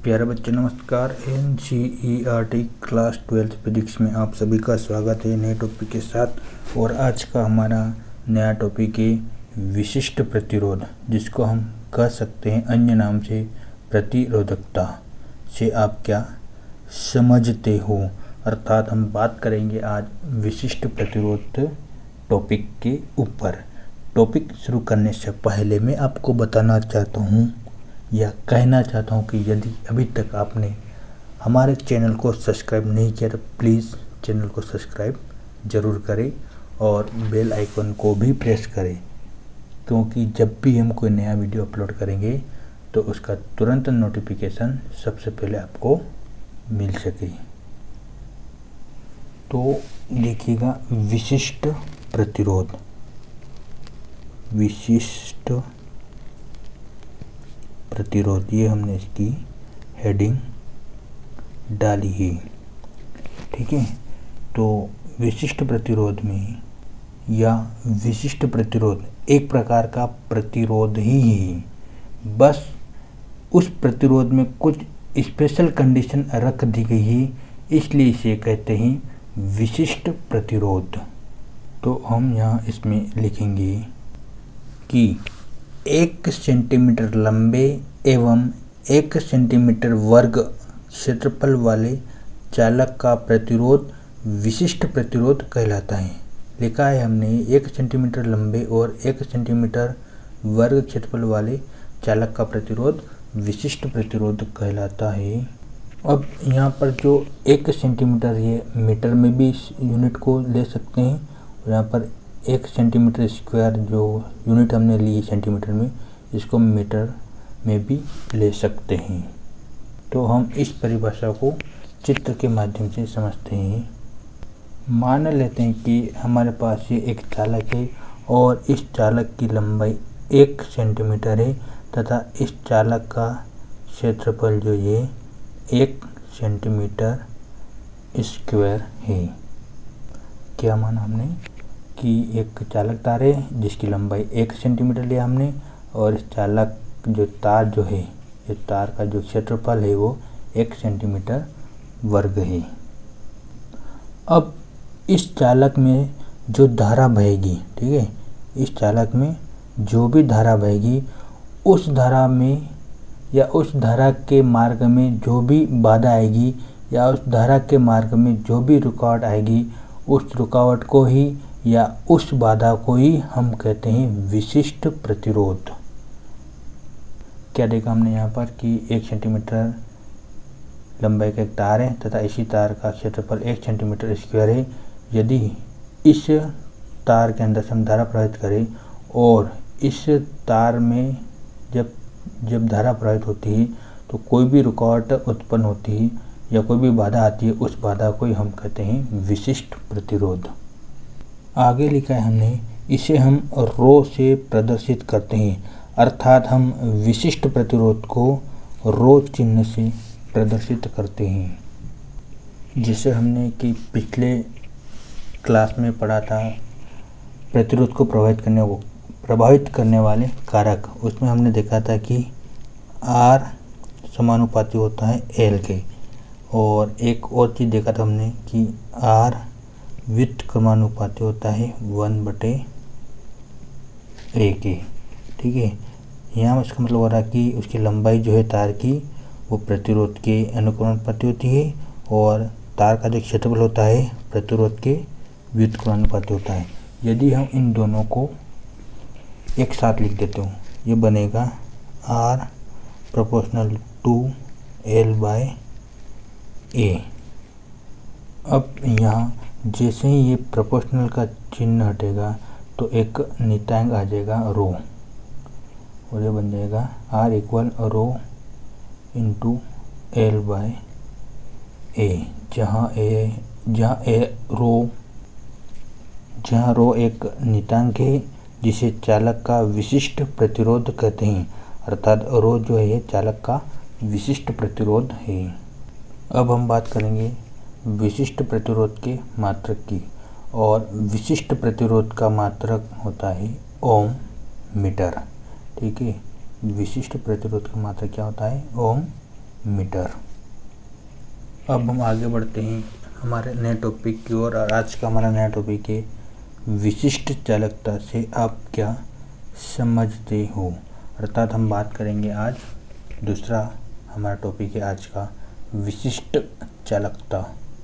प्यारे बच्चे नमस्कार। NCERT क्लास 12 फिजिक्स में आप सभी का स्वागत है नए टॉपिक के साथ। और आज का हमारा नया टॉपिक है विशिष्ट प्रतिरोध, जिसको हम कह सकते हैं अन्य नाम से प्रतिरोधकता। से आप क्या समझते हो? अर्थात हम बात करेंगे आज विशिष्ट प्रतिरोध टॉपिक के ऊपर। टॉपिक शुरू करने से पहले मैं आपको बताना चाहता हूँ या कहना चाहता हूँ कि यदि अभी तक आपने हमारे चैनल को सब्सक्राइब नहीं किया तो प्लीज़ चैनल को सब्सक्राइब ज़रूर करें और बेल आइकन को भी प्रेस करें, क्योंकि जब भी हम कोई नया वीडियो अपलोड करेंगे तो उसका तुरंत नोटिफिकेशन सबसे पहले आपको मिल सके। तो देखिएगा, विशिष्ट प्रतिरोध, विशिष्ट प्रतिरोध, ये हमने इसकी हेडिंग डाली है। ठीक है, तो विशिष्ट प्रतिरोध में या विशिष्ट प्रतिरोध एक प्रकार का प्रतिरोध ही है, बस उस प्रतिरोध में कुछ स्पेशल कंडीशन रख दी गई है, इसलिए इसे कहते हैं विशिष्ट प्रतिरोध। तो हम यहाँ इसमें लिखेंगे कि 1 सेंटीमीटर लंबे एवं 1 सेंटीमीटर वर्ग क्षेत्रफल वाले चालक का प्रतिरोध विशिष्ट प्रतिरोध कहलाता है। लिखा है हमने 1 सेंटीमीटर लंबे और 1 सेंटीमीटर वर्ग क्षेत्रफल वाले चालक का प्रतिरोध विशिष्ट प्रतिरोध कहलाता है। अब यहाँ पर जो 1 सेंटीमीटर, ये मीटर में भी इस यूनिट को ले सकते हैं, और यहाँ पर 1 सेंटीमीटर स्क्वायर जो यूनिट हमने ली है सेंटीमीटर में, इसको मीटर में भी ले सकते हैं। तो हम इस परिभाषा को चित्र के माध्यम से समझते हैं। मान लेते हैं कि हमारे पास ये एक चालक है और इस चालक की लंबाई 1 सेंटीमीटर है तथा इस चालक का क्षेत्रफल जो ये 1 सेंटीमीटर स्क्वायर है। क्या माना हमने कि एक चालक तार है जिसकी लंबाई 1 सेंटीमीटर लिया हमने, और इस चालक जो तार जो है, इस तार का जो क्षेत्रफल है वो 1 सेंटीमीटर वर्ग है। अब इस चालक में जो धारा बहेगी, ठीक है, इस चालक में जो भी धारा बहेगी, उस धारा में या उस धारा के मार्ग में जो भी बाधा आएगी या उस धारा के मार्ग में जो भी रुकावट आएगी, उस रुकावट को ही या उस बाधा को ही हम कहते हैं विशिष्ट प्रतिरोध। क्या देखा हमने यहाँ पर कि 1 सेंटीमीटर लंबाई का एक तार है तथा इसी तार का क्षेत्रफल 1 सेंटीमीटर स्क्वायर है। यदि इस तार के अंदर से हम धारा प्रवाहित करें और इस तार में जब धारा प्रवाहित होती है तो कोई भी रुकावट उत्पन्न होती है या कोई भी बाधा आती है, उस बाधा को ही हम कहते हैं विशिष्ट प्रतिरोध। आगे लिखा है हमने, इसे हम रो से प्रदर्शित करते हैं, अर्थात हम विशिष्ट प्रतिरोध को रो चिन्ह से प्रदर्शित करते हैं। जिसे हमने कि पिछले क्लास में पढ़ा था प्रतिरोध को प्रभावित करने वाले कारक, उसमें हमने देखा था कि R समानुपाती होता है L के, और एक और चीज़ देखा था हमने कि R व्युत्क्रमानुपाती होता है 1/A के। ठीक है, यहाँ इसका मतलब हो रहा है कि उसकी लंबाई जो है तार की वो प्रतिरोध के अनुक्रमानुपाती होती है, और तार का जो क्षेत्रफल होता है प्रतिरोध के व्युत्क्रमानुपाती होता है। यदि हम इन दोनों को एक साथ लिख देते हो, ये बनेगा R प्रोपोर्शनल टू L/A। अब यहाँ जैसे ही ये प्रोपोर्शनल का चिन्ह हटेगा तो एक नियतांक आ जाएगा रो, और ये बन जाएगा R equal rho into L/A, जहाँ रो एक नियतांक है जिसे चालक का विशिष्ट प्रतिरोध कहते हैं, अर्थात रो जो है चालक का विशिष्ट प्रतिरोध है। अब हम बात करेंगे विशिष्ट प्रतिरोध के मात्रक की, और विशिष्ट प्रतिरोध का मात्रक होता है ओम मीटर। ठीक है, विशिष्ट प्रतिरोध का मात्रक क्या होता है? Ohm meter. अब हम आगे बढ़ते हैं हमारे नए टॉपिक की ओर, और आज का हमारा नया टॉपिक है विशिष्ट चालकता से आप क्या समझते हो। अर्थात हम बात करेंगे आज, दूसरा हमारा टॉपिक है आज का विशिष्ट चालकता।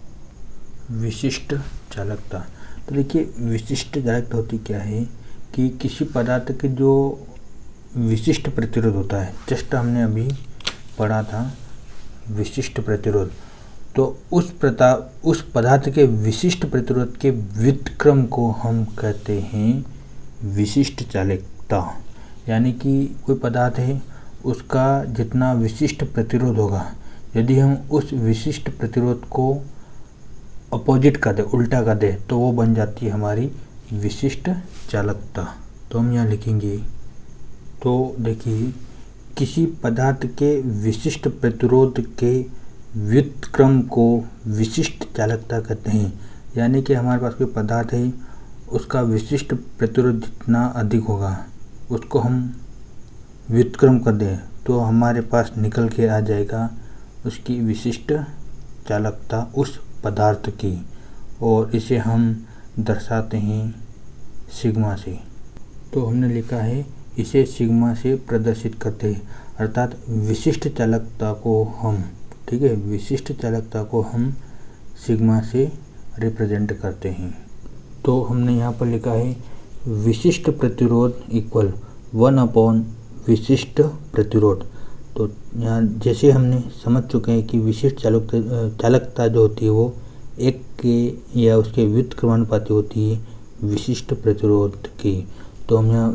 विशिष्ट चालकता, तो देखिए विशिष्ट चालकता होती क्या है कि किसी पदार्थ के जो विशिष्ट प्रतिरोध होता है, जस्ट हमने अभी पढ़ा था विशिष्ट प्रतिरोध, तो उस पदार्थ के विशिष्ट प्रतिरोध के व्युत्क्रम को हम कहते हैं विशिष्ट चालकता। यानी कि कोई पदार्थ है, उसका जितना विशिष्ट प्रतिरोध होगा, यदि हम उस विशिष्ट प्रतिरोध को अपोजिट कर दें, उल्टा कर दें, तो वो बन जाती है हमारी विशिष्ट चालकता। तो हम यहाँ लिखेंगे, तो देखिए किसी पदार्थ के विशिष्ट प्रतिरोध के व्युत्क्रम को विशिष्ट चालकता कहते हैं। यानी कि हमारे पास कोई पदार्थ है, उसका विशिष्ट प्रतिरोध जितना अधिक होगा, उसको हम व्युत्क्रम कर दें, तो हमारे पास निकल के आ जाएगा उसकी विशिष्ट चालकता उस पदार्थ की, और इसे हम दर्शाते हैं सिग्मा से। तो हमने लिखा है इसे सिग्मा से प्रदर्शित करते हैं, अर्थात विशिष्ट चालकता को हम, ठीक है, विशिष्ट चालकता को हम सिग्मा से रिप्रेजेंट करते हैं। तो हमने यहाँ पर लिखा है विशिष्ट प्रतिरोध इक्वल 1 विशिष्ट प्रतिरोध। तो यहाँ जैसे हमने समझ चुके हैं कि विशिष्ट चालकता जो होती है वो एक के या उसके व्युत्क्रमानुपाती होती है विशिष्ट प्रतिरोध की। तो हम यहाँ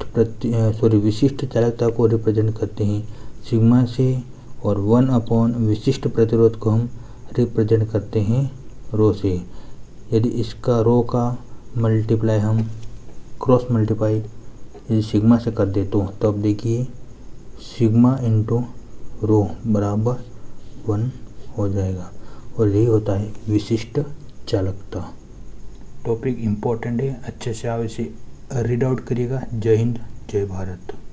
विशिष्ट चालकता को रिप्रेजेंट करते हैं सिग्मा से, और 1 विशिष्ट प्रतिरोध को हम रिप्रेजेंट करते हैं रो से। यदि इसका रो का मल्टीप्लाई हम क्रॉस मल्टीप्लाई यदि सिग्मा से कर दे, तो तब देखिए सिग्मा इंटू रो बराबर 1 हो जाएगा, और यही होता है विशिष्ट चालकता। टॉपिक इम्पोर्टेंट है, अच्छे से आप इसे रीड आउट करिएगा। जय हिंद, जय भारत।